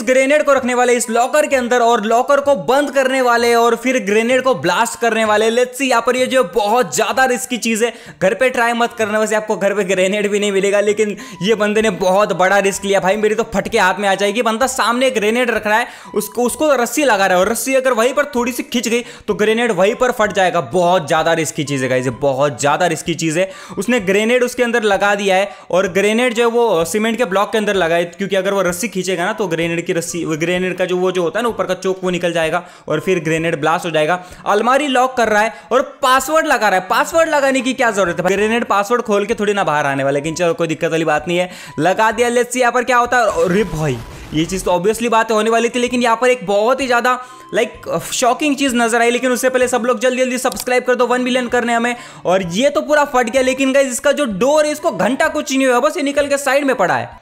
Grenade को रखने वाले इस लॉकर के अंदर और लॉकर को बंद करने वाले और फिर ग्रेनेड को ब्लास्ट करने वाले। लेट्स सी यहाँ पर ये जो बहुत ज्यादा रिस्की चीज है, घर पे ट्राई मत करना, वैसे आपको घर पे ग्रेनेड भी नहीं मिलेगा, लेकिन ये बंदे ने बहुत बड़ा रिस्क लिया भाई, मेरी तो फटके हाथ में आ जाएगी। बंदा सामने ग्रेनेड रख रहा है, उसको रस्सी लगा रहा है और रस्सी अगर वहीं पर थोड़ी सी खिंच गई तो ग्रेनेड वहीं पर फट जाएगा। बहुत ज्यादा रिस्की चीज है गाइस, बहुत ज्यादा रिस्की चीज है। उसने ग्रेनेड उसके अंदर लगा दिया है और ग्रेनेड जो है वो सीमेंट के ब्लॉक के अंदर लगा है, क्योंकि अगर वो रस्सी खींचेगा ना तो ग्रेनेड की रस्सी, ग्रेनेड का जो होता है ना ऊपर का चोक, वो निकल जाएगा और फिर ग्रेनेड ब्लास्ट हो जाएगा। अलमारी लॉक कर रहा है और पासवर्ड लगा रहा है। पासवर्ड लगाने की क्या जरूरत है, ग्रेनेड पासवर्ड खोल के थोड़ी ना बाहर आने वाला, लेकिन चलो कोई दिक्कत वाली बात नहीं है, लगा दिया। लेट्स सी यहाँ पर क्या होता है। अरे भाई ये चीज तो ऑब्वियसली बात होने वाली थी, लेकिन यहाँ पर एक बहुत ही ज्यादा शॉकिंग चीज नजर आई। लेकिन उससे पहले सब लोग जल्दी जल्दी सब्सक्राइब कर दो, 1 मिलियन करने हमें। और ये तो पूरा फट गया, लेकिन गाइस इसका जो डोर है इसको घंटा कुछ नहीं हुआ, बस ये निकल के साइड में पड़ा है।